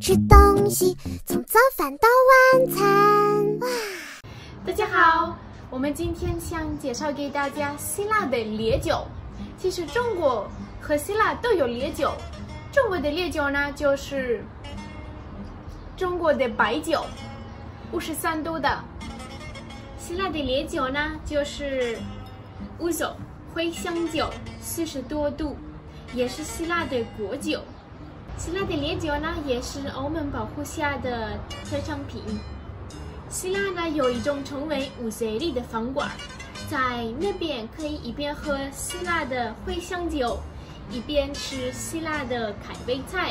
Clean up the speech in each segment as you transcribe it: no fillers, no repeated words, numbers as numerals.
吃东西，从早饭到晚餐。哇！ 大家好，我们今天想介绍给大家希腊的烈酒。其实中国和希腊都有烈酒。中国的烈酒呢，就是中国的白酒，53度的。希腊的烈酒呢，就是乌酒茴香酒，40多度，也是希腊的国酒。希腊的烈酒呢，也是欧盟保护下的特产品。希腊呢有一种称为乌塞里的饭馆，在那边可以一边喝希腊的茴香酒，一边吃希腊的开胃菜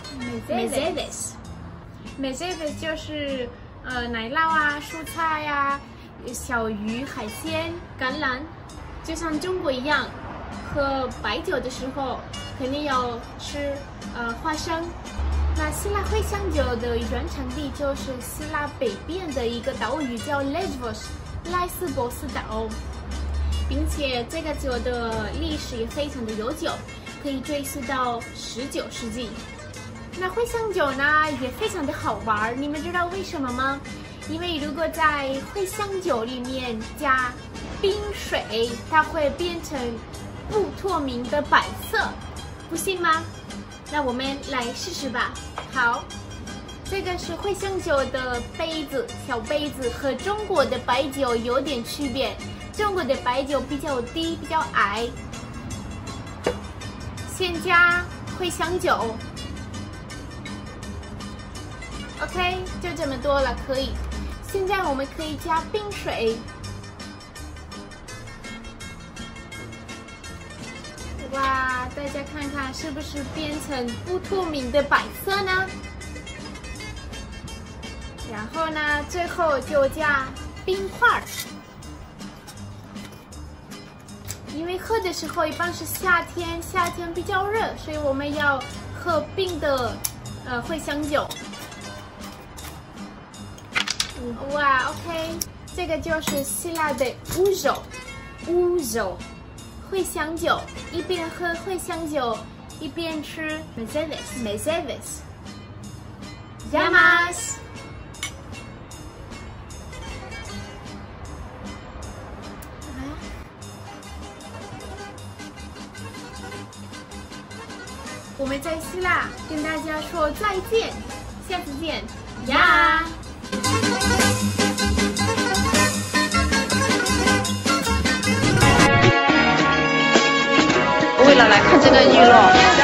mezedes。mezedes 就是奶酪啊、蔬菜啊、小鱼、海鲜、橄榄，就像中国一样，喝白酒的时候肯定要吃花生。那希腊茴香酒的原产地就是希腊北边的一个岛屿叫 Lesbos 莱斯博斯岛，并且这个酒的历史也非常的悠久，可以追溯到19世纪。那茴香酒呢也非常的好玩，你们知道为什么吗？因为如果在茴香酒里面加冰水，它会变成不透明的白色，不信吗？那我们来试试吧。好，这个是茴香酒的杯子，小杯子，和中国的白酒有点区别。中国的白酒比较低，比较矮。先加茴香酒 ，OK， 就这么多了，可以。现在我们可以加冰水。哇，大家看看是不是变成不透明的白色呢？然后呢，最后就加冰块。因为喝的时候一般是夏天比较热，所以我们要喝冰的茴香酒。哇 ，OK， 这个就是希腊的乌酒。茴香酒，一边喝茴香酒，一边吃 mezedes。Yamas。我们在希腊跟大家说再见，下次见，呀！ 为了来看这个日落。